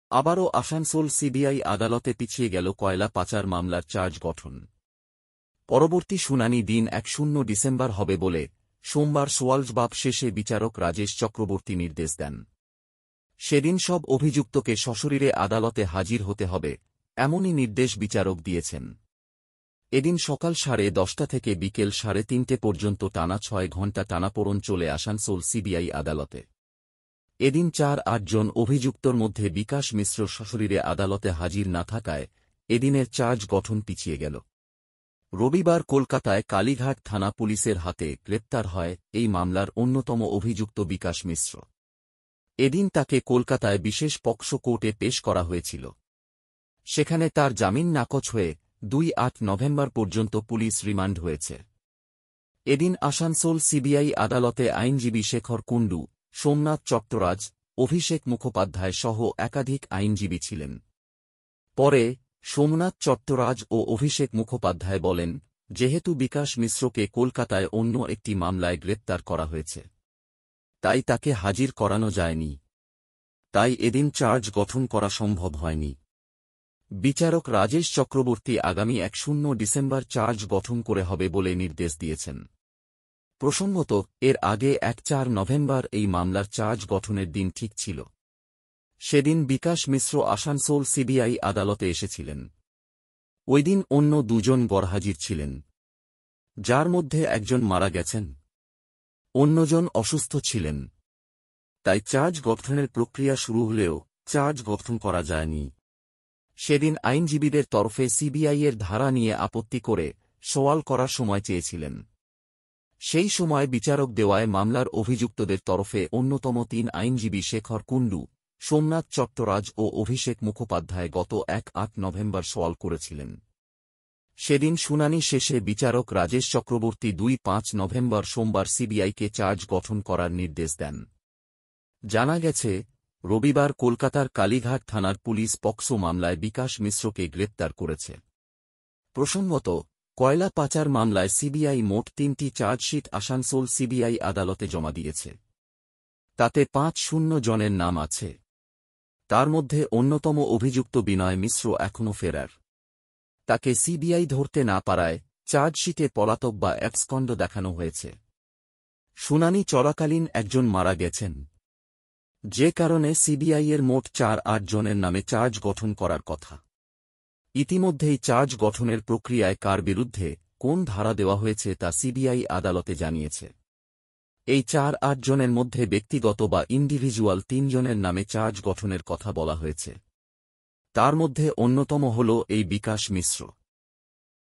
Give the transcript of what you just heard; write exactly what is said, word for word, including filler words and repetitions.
আবারও আসানসোল সিবিআই আদালতে পিছিয়ে গেল কয়লা পাচার মামলার চার্জ গঠন। পরবর্তী শুনানি দিন এক শূন্য ডিসেম্বর হবে বলে সোমবার সোয়ালজবাব শেষে বিচারক রাজেশ চক্রবর্তী নির্দেশ দেন। সেদিন সব অভিযুক্তকে সশরীরে আদালতে হাজির হতে হবে, এমনই নির্দেশ বিচারক দিয়েছেন। এদিন সকাল সাড়ে দশটা থেকে বিকেল সাড়ে তিনটে পর্যন্ত টানা ছয় ঘণ্টা টানাপোড়েন চলে আসানসোল সিবিআই আদালতে। এদিন চার আটজন অভিযুক্তর মধ্যে বিকাশ মিশ্র সশরীরে আদালতে হাজির না থাকায় এদিনের চার্জ গঠন পিছিয়ে গেল। রবিবার কলকাতায় কালীঘাট থানা পুলিশের হাতে গ্রেপ্তার হয় এই মামলার অন্যতম অভিযুক্ত বিকাশ মিশ্র। এদিন তাকে কলকাতায় বিশেষ পক্সো কোর্টে পেশ করা হয়েছিল। সেখানে তার জামিন নাকচ হয়ে দুই আট নভেম্বর পর্যন্ত পুলিশ রিমান্ড হয়েছে। এদিন আসানসোল সিবিআই আদালতে আইনজীবী শেখর কুণ্ডু, সোমনাথ চট্টরাজ, অভিষেক মুখোপাধ্যায় সহ একাধিক আইনজীবী ছিলেন। পরে সোমনাথ চট্টরাজ ও অভিষেক মুখোপাধ্যায় বলেন, যেহেতু বিকাশ মিশ্রকে কলকাতায় অন্য একটি মামলায় গ্রেপ্তার করা হয়েছে, তাই তাকে হাজির করানো যায়নি। তাই এদিন চার্জ গঠন করা সম্ভব হয়নি। বিচারক রাজেশ চক্রবর্তী আগামী এক শূন্য ডিসেম্বর চার্জ গঠন করে হবে বলে নির্দেশ দিয়েছেন। প্রসঙ্গত, এর আগে এক চার নভেম্বর এই মামলার চার্জ গঠনের দিন ঠিক ছিল। সেদিন বিকাশ মিশ্র আসানসোল সিবিআই আদালতে এসেছিলেন। ওইদিন অন্য দুজন গরহাজির ছিলেন, যার মধ্যে একজন মারা গেছেন, অন্যজন অসুস্থ ছিলেন। তাই চার্জ গঠনের প্রক্রিয়া শুরু হলেও চার্জ গঠন করা যায়নি। সেদিন আইনজীবীদের তরফে সিবিআইয়ের ধারা নিয়ে আপত্তি করে সওয়াল করার সময় চেয়েছিলেন। সেই সময় বিচারক দেওয়ায় মামলার অভিযুক্তদের তরফে অন্যতম তিন আইনজীবী শেখর কুণ্ডু, সোমনাথ চট্টরাজ ও অভিষেক মুখোপাধ্যায় গত এক আট নভেম্বর সওয়াল করেছিলেন। সেদিন শুনানি শেষে বিচারক রাজেশ চক্রবর্তী দুই পাঁচ নভেম্বর সোমবার সিবিআইকে চার্জ গঠন করার নির্দেশ দেন। জানা গেছে, রবিবার কলকাতার কালীঘাট থানার পুলিশ পক্সো মামলায় বিকাশ মিশ্রকে গ্রেপ্তার করেছে। প্রসঙ্গত, কয়লা পাচার মামলায় সিবিআই মোট তিনটি চার্জশিট আসানসোল সিবিআই আদালতে জমা দিয়েছে। তাতে পাঁচ শূন্য জনের নাম আছে। তার মধ্যে অন্যতম অভিযুক্ত বিনয় মিশ্র এখনও ফেরার। তাকে সিবিআই ধরতে না পারায় চার্জশিটে পলাতক বা অ্যাবসকন্ড দেখানো হয়েছে। শুনানি চলাকালীন একজন মারা গেছেন, যে কারণে সিবিআইয়ের মোট চার আট জনের নামে চার্জ গঠন করার কথা। ইতিমধ্যেই চার্জ গঠনের প্রক্রিয়ায় কার বিরুদ্ধে কোন ধারা দেওয়া হয়েছে তা সিবিআই আদালতে জানিয়েছে। এই চার আট জনের মধ্যে ব্যক্তিগত বা ইন্ডিভিজুয়াল তিনজনের নামে চার্জ গঠনের কথা বলা হয়েছে। তার মধ্যে অন্যতম হল এই বিকাশ মিশ্র।